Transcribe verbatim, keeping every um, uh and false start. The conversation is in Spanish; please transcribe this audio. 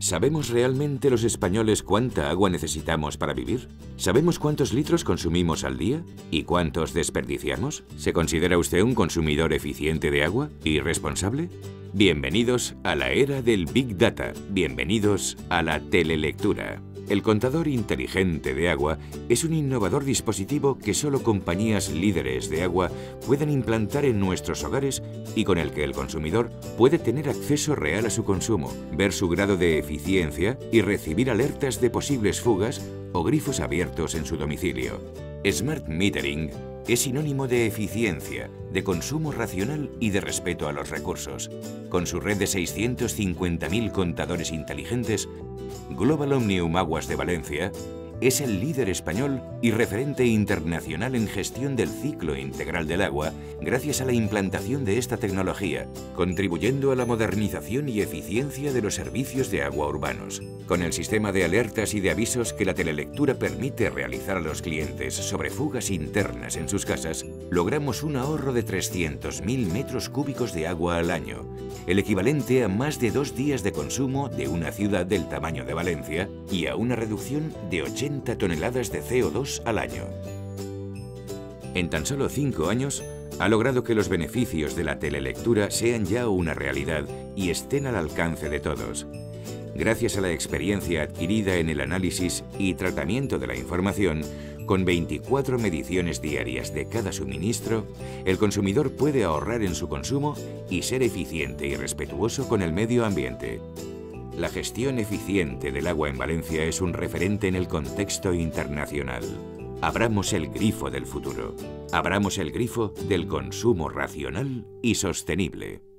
¿Sabemos realmente los españoles cuánta agua necesitamos para vivir? ¿Sabemos cuántos litros consumimos al día? ¿Y cuántos desperdiciamos? ¿Se considera usted un consumidor eficiente de agua y responsable? Bienvenidos a la era del Big Data. Bienvenidos a la telelectura. El contador inteligente de agua es un innovador dispositivo que solo compañías líderes de agua pueden implantar en nuestros hogares y con el que el consumidor puede tener acceso real a su consumo, ver su grado de eficiencia y recibir alertas de posibles fugas o grifos abiertos en su domicilio. Smart Metering es sinónimo de eficiencia, de consumo racional y de respeto a los recursos. Con su red de seiscientos cincuenta mil contadores inteligentes, Global Omnium Aguas de Valencia es el líder español y referente internacional en gestión del ciclo integral del agua gracias a la implantación de esta tecnología, contribuyendo a la modernización y eficiencia de los servicios de agua urbanos. Con el sistema de alertas y de avisos que la telelectura permite realizar a los clientes sobre fugas internas en sus casas, logramos un ahorro de trescientos mil metros cúbicos de agua al año, el equivalente a más de dos días de consumo de una ciudad del tamaño de Valencia y a una reducción de ochenta toneladas de C O dos al año. En tan solo cinco años, ha logrado que los beneficios de la telelectura sean ya una realidad y estén al alcance de todos. Gracias a la experiencia adquirida en el análisis y tratamiento de la información, con veinticuatro mediciones diarias de cada suministro, el consumidor puede ahorrar en su consumo y ser eficiente y respetuoso con el medio ambiente. La gestión eficiente del agua en Valencia es un referente en el contexto internacional. Abramos el grifo del futuro. Abramos el grifo del consumo racional y sostenible.